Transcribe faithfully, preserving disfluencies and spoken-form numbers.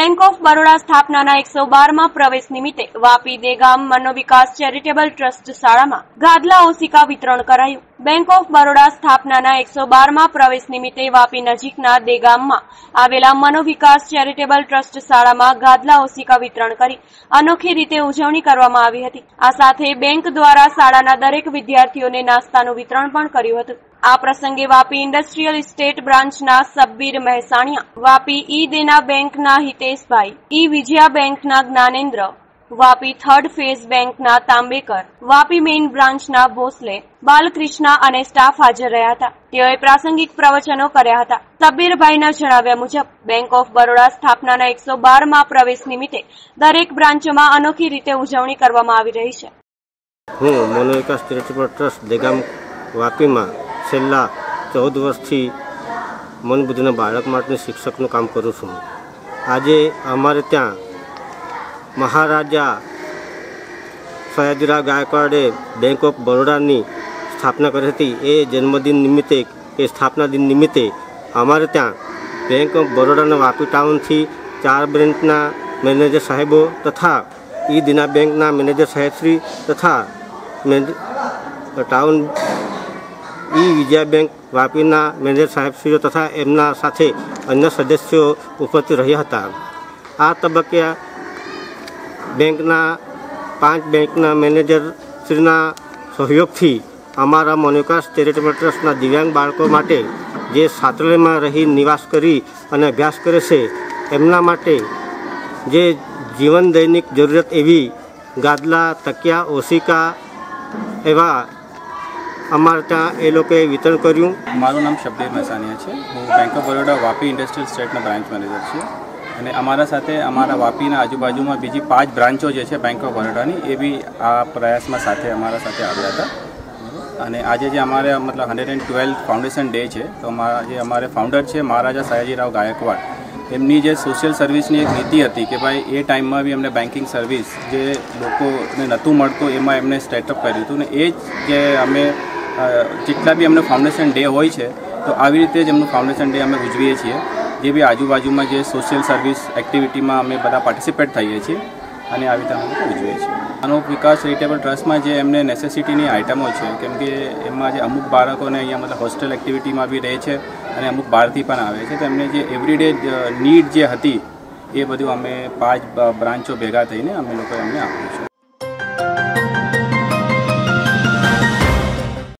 Bank of Baroda સ્થાપનાના એકસો બારમાં પ્રવેશ નિમિત્તે વાપી દેગામ મનોવિકાસ ચેરિટેબલ ટ્રસ્ટ શાળામાં ગાદલા ઓશિકા વિતરણ કરાયું। બેંક ઓફ બરોડા સ્થાપનાના એકસો બારમાં પ્રવેશ નિમિત્તે વાપી નજીકના દેગામમાં આવેલા મનોવિકાસ ચેરિટેબલ ટ્રસ્ટ શાળામાં ગાદલા ઓશિકા વિતરણ કરી અનોખી રીતે ઉજવણી કરવામાં આવી હતી। આ સાથે બેંક દ્વારા શાળાના દરેક વિદ્યાર્થીઓને નાસ્તાનું વિતરણ પણ કર્યું હતું। આ પ્રસંગે વાપી ઇન્ડસ્ટ્રીયલ ઇસ્ટેટ બ્રાન્ચના સબ્બીર મહેસાણિયા, વાપી ઈ દેના બેંકના હિતેશભાઈ, ઈ વિજયા બેંકના જ્ઞાનેન્દ્ર, વાપી થર્ડ ફેઝ બેંકના તાંબેકર, વાપી મેઇન બ્રાન્ચના ભોસલે, બાલકૃષ્ણ અને સ્ટાફ હાજર રહ્યા હતા। તેઓએ પ્રાસંગિક પ્રવચનો કર્યા હતા। સબ્બીરભાઈના જણાવ્યા મુજબ બેંક ઓફ બરોડા સ્થાપનાના એકસો બારમાં પ્રવેશ નિમિત્તે દરેક બ્રાન્ચોમાં અનોખી રીતે ઉજવણી કરવામાં આવી રહી છે। હું મનોવિકાસ ચેરિટેબલ ટ્રસ્ટ દેગામ વાપીમાં છેલ્લા ચૌદ વર્ષથી મનબુદ્ધિના બાળક માટે શિક્ષકનું કામ કરું છું। આજે અમારે ત્યાં મહારાજા સયાજીરાવ ગાયકવાડે બેંક ઓફ બરોડાની સ્થાપના કરી હતી। એ જન્મદિન નિમિત્તે કે સ્થાપના દિન નિમિત્તે અમારે ત્યાં બેંક ઓફ બરોડાના વાપી ટાઉનથી ચાર બ્રાન્ચના મેનેજર સાહેબો તથા ઈ દેના બેંકના મેનેજર સાહેબશ્રી તથા ટાઉન ઈ વિજયા બેંક વાપીના મેનેજર સાહેબશ્રીઓ તથા એમના સાથે અન્ય સદસ્યો ઉપસ્થિત રહ્યા હતા। આ તબક્કે બેંકના પાંચ બેંકના મેનેજરશ્રીના સહયોગથી અમારા મનોવિકાસ ચેરિટેબલ ટ્રસ્ટના દિવ્યાંગ બાળકો માટે જે છાત્રાલયમાં રહી નિવાસ કરી અને અભ્યાસ કરે છે એમના માટે જે જીવન દૈનિક જરૂરિયાત એવી ગાદલા, તકિયા, ઓશિકા એવા અમારે ત્યાં એ લોકોએ વિતરણ કર્યું। મારું નામ સબ્બીર મહેસાણિયા છે। હું bank of Baroda Vapi industrial સ્ટેટના બ્રાન્ચ મેનેજર છું અને અમારા સાથે અમારા વાપીના આજુબાજુમાં બીજી પાંચ બ્રાન્ચો જે છે બેંક ઓફ બરોડાની એ બી આ પ્રયાસમાં સાથે અમારા સાથે આવ્યા હતા અને આજે જે અમારે મતલબ hundred and twelve foundation day છે તો અમારા જે અમારે ફાઉન્ડર છે મહારાજા સયાજીરાવ ગાયકવાડ, એમની જે સોશિયલ સર્વિસની એક નીતિ હતી કે ભાઈ એ ટાઈમમાં બી એમને બેન્કિંગ સર્વિસ જે લોકોને નહોતું મળતું એમાં એમને સ્ટાર્ટઅપ કર્યું હતું ને એ જ જે અમે જેટલા બી અમને ફાઉન્ડેશન ડે હોય છે તો આવી રીતે જ એમનું ફાઉન્ડેશન ડે અમે ઉજવીએ છીએ। જે બી આજુબાજુમાં જે સોશિયલ સર્વિસ એક્ટિવિટીમાં અમે બધા પાર્ટિસિપેટ થઈએ છીએ અને આવી રીતે અમે ઉજવીએ છીએ। માનવ વિકાસ ચેરિટેબલ ટ્રસ્ટમાં જે એમને નેસેસિટીની આઇટમો છે કેમ કે એમાં જે અમુક બાળકોને અહીંયા મતલબ હોસ્ટેલ એક્ટિવિટીમાં બી રહે છે અને અમુક બહારથી પણ આવે છે તો એમને જે એવરીડે નીડ જે હતી એ બધું અમે પાંચ બ્રાન્ચો ભેગા થઈને અમે લોકોએ એમને આપ્યું છે।